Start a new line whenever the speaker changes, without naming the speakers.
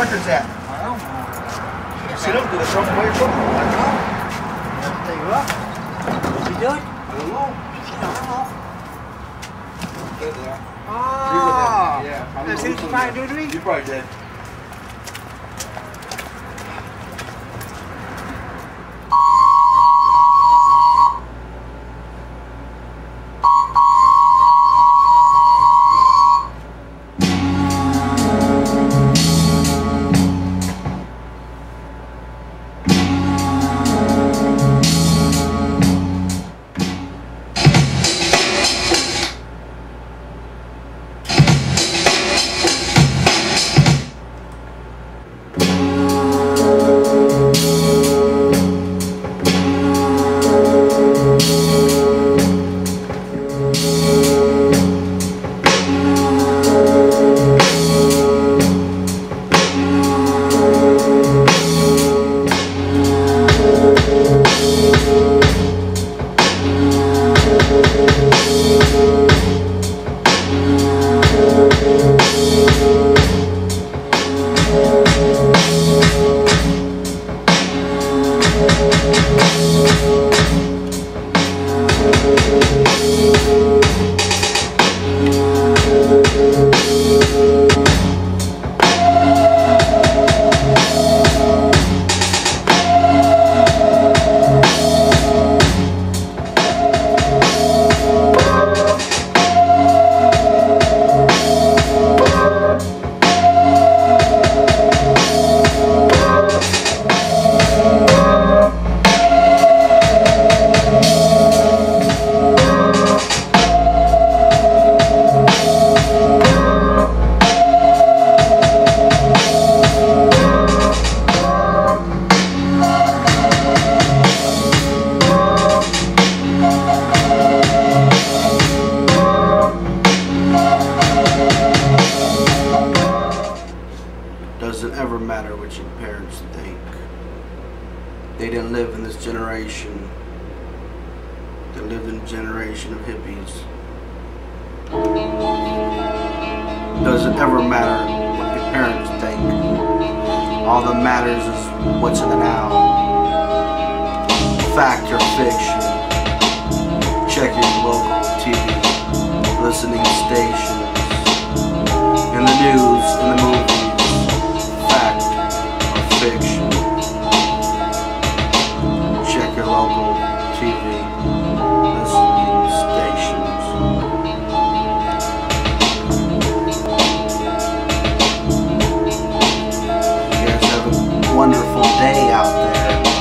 records at?
I don't know.
You see them? Do they throw them away or something? I don't know.
They go up. What's he doing?
I don't know. There they are.
Oh!
Yeah.
Is he trying to do to me?
You probably did.
Doesn't ever matter what your parents think. They didn't live in this generation. They lived in a generation of hippies. Doesn't ever matter what your parents think. All that matters is what's in the now. Fact or fiction. Check your local TV, listening stations, in the news, in the movies. Fact or fiction. Check your local TV, listening stations. You guys have a wonderful day out there.